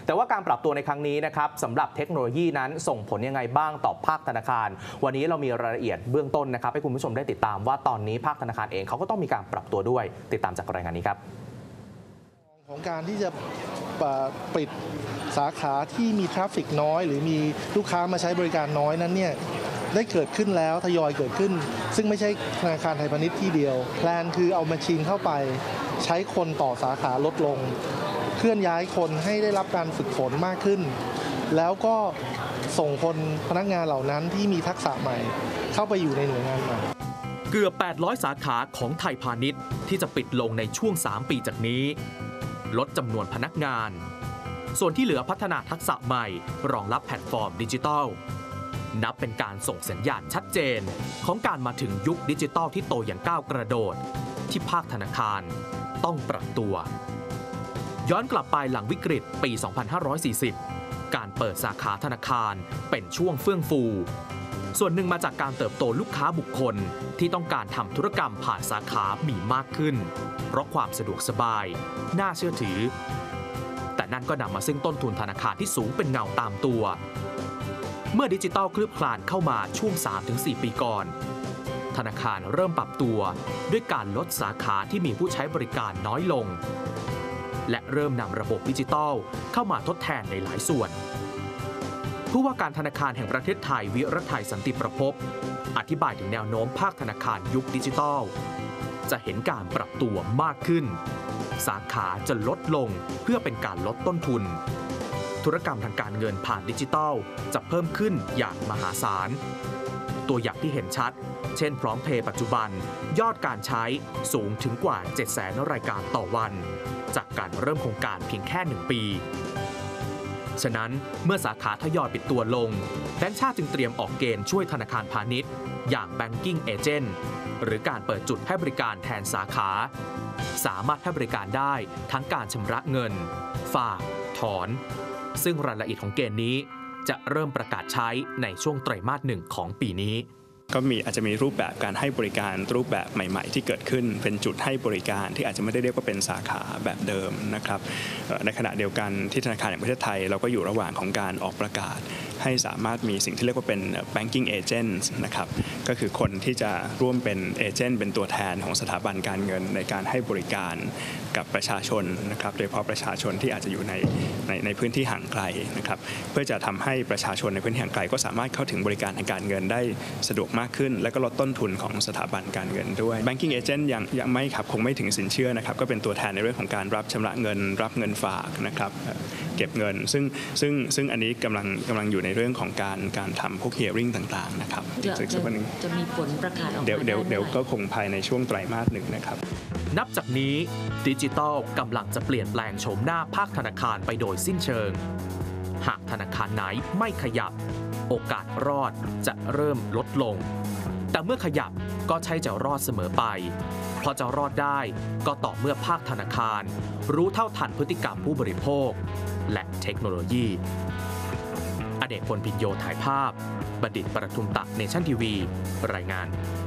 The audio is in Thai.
แต่ว่าการปรับตัวในครั้งนี้นะครับสำหรับเทคโนโลยีนั้นส่งผลยังไงบ้างต่อภาคธนาคารวันนี้เรามีรายละเอียดเบื้องต้นนะครับให้คุณผู้ชมได้ติดตามว่าตอนนี้ภาคธนาคารเองเขาก็ต้องมีการปรับตัวด้วยติดตามจากรายงานนี้ครับของการที่จะปิดสาขาที่มีทราฟฟิกน้อยหรือมีลูกค้ามาใช้บริการน้อยนั้นเนี่ยได้เกิดขึ้นแล้วทยอยเกิดขึ้นซึ่งไม่ใช่ธนาคารไทยพาณิชย์ที่เดียวแพลนคือเอามาชินเข้าไปใช้คนต่อสาขาลดลงเคลื่อนย้ายคนให้ได้รับการฝึกฝนมากขึ้นแล้วก็ส่งคนพนักงานเหล่านั้นที่มีทักษะใหม่เข้าไปอยู่ในหน่วยงานใหม่เกือบ800สาขาของไทยพาณิชย์ที่จะปิดลงในช่วง3ปีจากนี้ลดจำนวนพนักงานส่วนที่เหลือพัฒนาทักษะใหม่รองรับแพลตฟอร์มดิจิทัลนับเป็นการส่งสัญญาณชัดเจนของการมาถึงยุคดิจิทัลที่โตอย่างก้าวกระโดดที่ภาคธนาคารต้องปรับตัวย้อนกลับไปหลังวิกฤตปี 2540 การเปิดสาขาธนาคารเป็นช่วงเฟื่องฟูส่วนหนึ่งมาจากการเติบโตลูกค้าบุคคลที่ต้องการทำธุรกรรมผ่านสาขามีมากขึ้นเพราะความสะดวกสบายน่าเชื่อถือแต่นั่นก็นำมาซึ่งต้นทุนธนาคารที่สูงเป็นเงาตามตัวเมื่อดิจิทัลคลืบคลานเข้ามาช่วง 3-4 ปีก่อนธนาคารเริ่มปรับตัวด้วยการลดสาขาที่มีผู้ใช้บริการน้อยลงและเริ่มนำระบบดิจิทัลเข้ามาทดแทนในหลายส่วนผู้ว่าการธนาคารแห่งประเทศไทยวิรัติสันติประภพอธิบายถึงแนวโน้มภาคธนาคารยุคดิจิทัลจะเห็นการปรับตัวมากขึ้นสาขาจะลดลงเพื่อเป็นการลดต้นทุนธุรกรรมทางการเงินผ่านดิจิทัลจะเพิ่มขึ้นอย่างมหาศาลตัวอย่างที่เห็นชัดเช่นพร้อมเพย์ปัจจุบันยอดการใช้สูงถึงกว่า 700,000 รายการต่อวันจากการเริ่มโครงการเพียงแค่1 ปีฉะนั้นเมื่อสาขาทยอยปิดตัวลงแบงก์ชาติจึงเตรียมออกเกณฑ์ช่วยธนาคารพาณิชย์อย่าง Banking Agent หรือการเปิดจุดให้บริการแทนสาขาสามารถให้บริการได้ทั้งการชำระเงินฝากถอนซึ่งรายละเอียดของเกณฑ์นี้จะเริ่มประกาศใช้ในช่วงไตรมาส 1ของปีนี้ก็อาจจะมีรูปแบบการให้บริการรูปแบบใหม่ๆที่เกิดขึ้นเป็นจุดให้บริการที่อาจจะไม่ได้เรียกว่าเป็นสาขาแบบเดิมนะครับในขณะเดียวกันที่ธนาคารแห่งประเทศไทยเราก็อยู่ระหว่างของการออกประกาศให้สามารถมีสิ่งที่เรียกว่าเป็น banking agent นะครับก็คือคนที่จะร่วมเป็นเอเจนต์เป็นตัวแทนของสถาบันการเงินในการให้บริการกับประชาชนนะครับโดยเฉพาะประชาชนที่อาจจะอยู่ในพื้นที่ห่างไกลนะครับเพื่อจะทำให้ประชาชนในพื้นที่ห่างไกลก็สามารถเข้าถึงบริการทางการเงินได้สะดวกมากขึ้นและก็ลดต้นทุนของสถาบันการเงินด้วย Banking Agent ยังไม่ครับคงไม่ถึงสินเชื่อนะครับก็เป็นตัวแทนในเรื่องของการรับชำระเงินรับเงินฝากนะครับเก็บเงินซึ่งอันนี้กำลังอยู่ในเรื่องของการทำพวก hearing ต่างๆนะครับจะมีผลประกาศออกมาเดี๋ยวก็คงภายในช่วงไตรมาส 1นะครับนับจากนี้ดิจิทัลกำลังจะเปลี่ยนแปลงโฉมหน้าภาคธนาคารไปโดยสิ้นเชิงหากธนาคารไหนไม่ขยับโอกาสรอดจะเริ่มลดลงแต่เมื่อขยับก็ใช่จะรอดเสมอไปเพราะจะรอดได้ก็ต่อเมื่อภาคธนาคารรู้เท่าทันพฤติกรรมผู้บริโภคและเทคโนโลยีอเนกพล พิญโยถ่ายภาพบัณฑิต ประทุมตะ เนชั่นทีวีรายงาน